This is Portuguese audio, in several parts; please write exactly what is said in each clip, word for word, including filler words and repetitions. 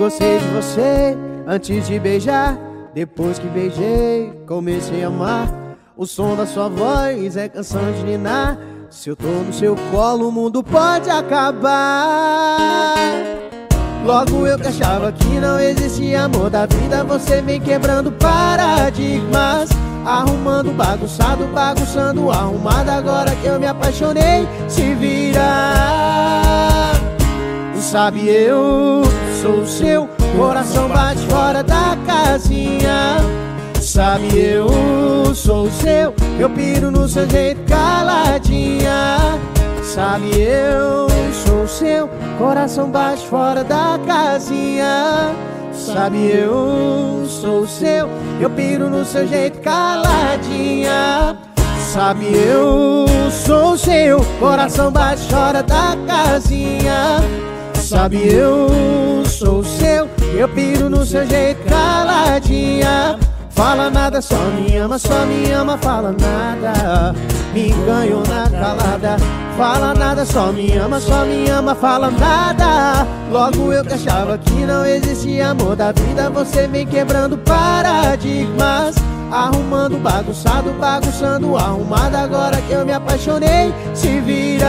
gostei de você antes de beijar. Depois que beijei, comecei a amar. O som da sua voz é canção de ninar. Se eu tô no seu colo, o mundo pode acabar. Logo eu que achava que não existia amor da vida, você vem quebrando paradigmas, arrumando bagunçado, bagunçando arrumado. Agora que eu me apaixonei, se vira. Sabe, eu sou o seu, coração bate fora da casinha. Sabe, eu sou o seu, eu piro no seu jeito caladinha. Sabe, eu sou o seu, coração bate fora da casinha. Sabe, eu sou o seu, eu piro no seu jeito caladinha. Sabe, eu sou o seu, coração bate fora da casinha. Sabe, eu sou o seu, eu piro no seu jeito caladinha. Fala nada, só me ama, só me ama, fala nada. Me ganhou na calada. Fala nada, só me ama, só me ama, fala nada. Logo eu que achava que não existia amor da vida, você vem quebrando paradigmas, arrumando bagunçado, bagunçando arrumado. Agora que eu me apaixonei, se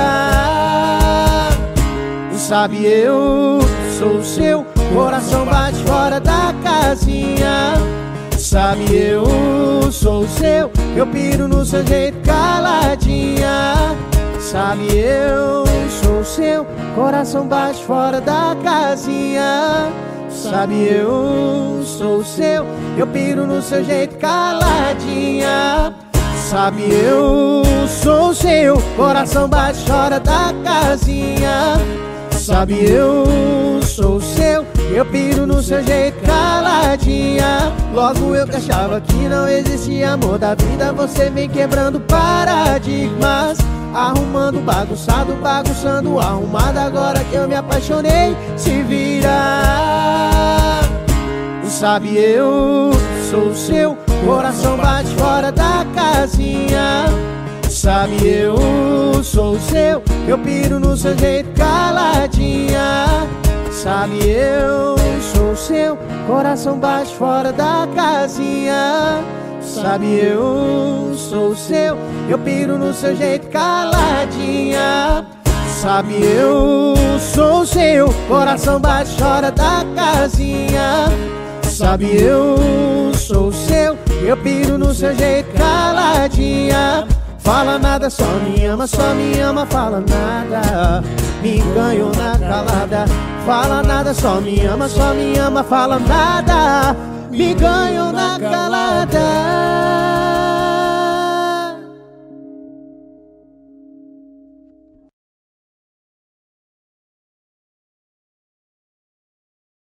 vira. Sabe, eu sou o seu, coração bate fora da casinha. Sabe, eu sou o seu, eu piro no seu jeito caladinha. Sabe, eu sou o seu, coração bate fora da casinha. Sabe, eu sou o seu, eu piro no seu jeito caladinha. Sabe, eu sou o seu, coração bate fora da casinha. Sabe, eu sou o seu, eu piro no seu jeito caladinha. Logo eu que achava que não existia amor da vida, você vem quebrando paradigmas, arrumando bagunçado, bagunçando arrumado. Agora que eu me apaixonei, se vira. Sabe, eu sou o seu, coração bate fora da casinha. Sabe, eu sou o seu, eu piro no seu jeito caladinha. Sabe, eu sou o seu, coração bate fora da casinha. Sabe, eu sou o seu, eu piro no seu jeito caladinha. Sabe, eu sou o seu, coração bate fora da casinha. Sabe, eu sou o seu, eu piro no seu jeito caladinha. Fala nada, só me ama, só me ama, fala nada. Me ganhou na calada. Fala nada, só me ama, só me ama, fala nada. Me ganhou na calada.